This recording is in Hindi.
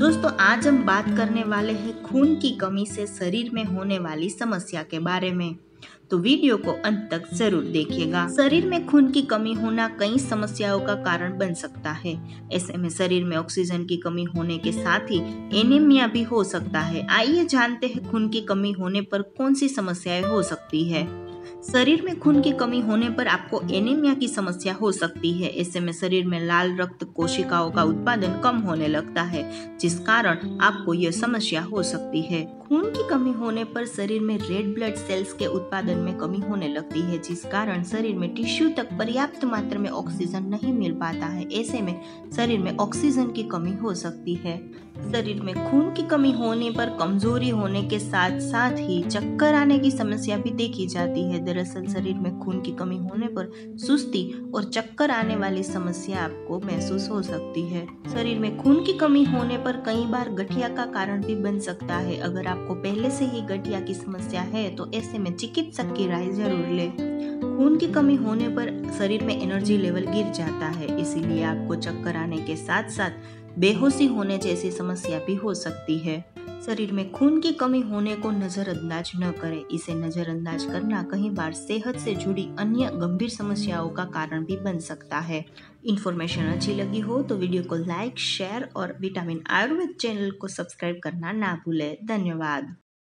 दोस्तों आज हम बात करने वाले हैं खून की कमी से शरीर में होने वाली समस्या के बारे में। तो वीडियो को अंत तक जरूर देखिएगा। शरीर में खून की कमी होना कई समस्याओं का कारण बन सकता है। ऐसे में शरीर में ऑक्सीजन की कमी होने के साथ ही एनीमिया भी हो सकता है। आइए जानते हैं खून की कमी होने पर कौन सी समस्याएं हो सकती है। शरीर में खून की कमी होने पर आपको एनीमिया की समस्या हो सकती है। ऐसे में शरीर में लाल रक्त कोशिकाओं का उत्पादन कम होने लगता है, जिस कारण आपको यह समस्या हो सकती है। खून की कमी होने पर शरीर में रेड ब्लड सेल्स के उत्पादन में कमी होने लगती है, जिस कारण शरीर में टिश्यू तक पर्याप्त मात्रा में ऑक्सीजन नहीं मिल पाता है। ऐसे में शरीर में ऑक्सीजन की कमी हो सकती है। शरीर में खून की कमी होने पर कमजोरी होने के साथ साथ ही चक्कर आने की समस्या भी देखी जाती है। दरअसल शरीर में खून की कमी होने पर सुस्ती और चक्कर आने वाली समस्या आपको महसूस हो सकती है। शरीर में खून की कमी होने पर कई बार गठिया का कारण भी बन सकता है। अगर आपको पहले से ही गठिया की समस्या है तो ऐसे में चिकित्सक की राय जरूर लें। खून की कमी होने पर शरीर में एनर्जी लेवल गिर जाता है, इसीलिए आपको चक्कर आने के साथ साथ बेहोशी होने जैसी समस्या भी हो सकती है। शरीर में खून की कमी होने को नजरअंदाज न करें। इसे नजरअंदाज करना कई बार सेहत से जुड़ी अन्य गंभीर समस्याओं का कारण भी बन सकता है। इन्फॉर्मेशन अच्छी लगी हो तो वीडियो को लाइक, शेयर और विटामिन आयुर्वेद चैनल को सब्सक्राइब करना ना भूलें। धन्यवाद।